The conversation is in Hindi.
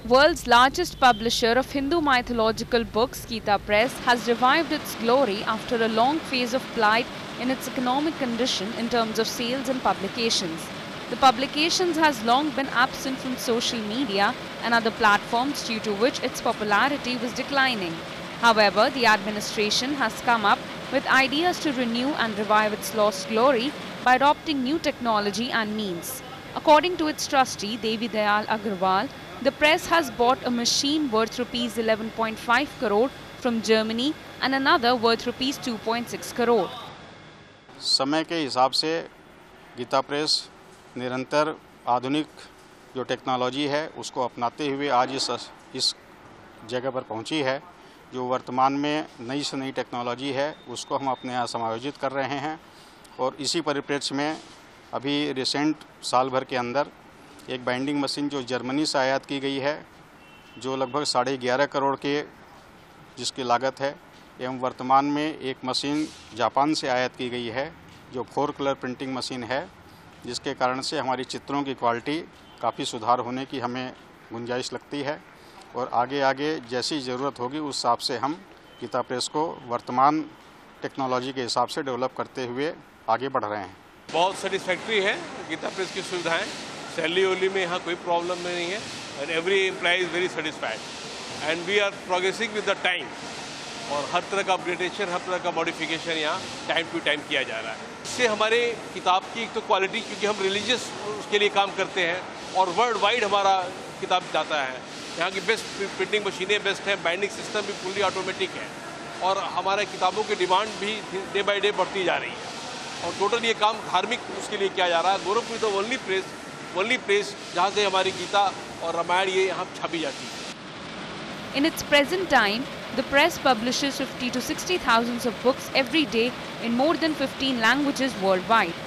World's largest publisher of Hindu mythological books, Gita Press, has revived its glory after a long phase of plight in its economic condition in terms of sales and publications. The publications has long been absent from social media and other platforms, due to which its popularity was declining. However, the administration has come up with ideas to renew and revive its lost glory by adopting new technology and means. According to its trustee, Devi Dayal Agarwal, the press has bought a machine worth Rs 11.5 crore from Germany and another worth Rs 2.6 crore. समय के हिसाब से गीता प्रेस निरंतर आधुनिक जो टेक्नोलॉजी है उसको अपनाते हुए आज इस जगह पर पहुंची है। जो वर्तमान में नई से नई टेक्नोलॉजी है उसको हम अपने यहाँ समायोजित कर रहे हैं और इसी परिप्रेक्ष्य में अभी रिसेंट साल भर के अंदर एक बाइंडिंग मशीन जो जर्मनी से आयात की गई है, जो लगभग 11.5 करोड़ के जिसकी लागत है, एवं वर्तमान में एक मशीन जापान से आयात की गई है जो 4 कलर प्रिंटिंग मशीन है, जिसके कारण से हमारी चित्रों की क्वालिटी काफ़ी सुधार होने की हमें गुंजाइश लगती है और आगे आगे जैसी ज़रूरत होगी उस हिसाब से हम गीता प्रेस को वर्तमान टेक्नोलॉजी के हिसाब से डेवलप करते हुए आगे बढ़ रहे हैं। बहुत सेटिस्फैक्ट्री है गीता प्रेस की सुविधाएं। सैलरी वैली में यहाँ कोई प्रॉब्लम नहीं है and every employee is very satisfied and we are progressing with the time और हर तरह का अपडेटेशन, हर तरह का मॉडिफिकेशन यहाँ टाइम टू टाइम किया जा रहा है। इससे हमारे किताब की एक तो क्वालिटी, क्योंकि हम रिलीजियस उसके लिए काम करते हैं और वर्ल्ड वाइड हमारा किताब जाता है। यहाँ की बेस्ट प्रिंटिंग मशीनें बेस्ट हैं, बाइंडिंग सिस्टम भी फुल्ली ऑटोमेटिक है और हमारे किताबों की डिमांड भी डे बाई डे बढ़ती जा रही है और टोटल ये काम धार्मिक उसके लिए किया जा रहा है। गोरखपुर तो ओनली प्लेस जहाँ से हमारी गीता और रामायण ये यहाँ छपी जाती है। In its present time, the press publishes 50 to 60,000 of books every day in more than 15 languages worldwide.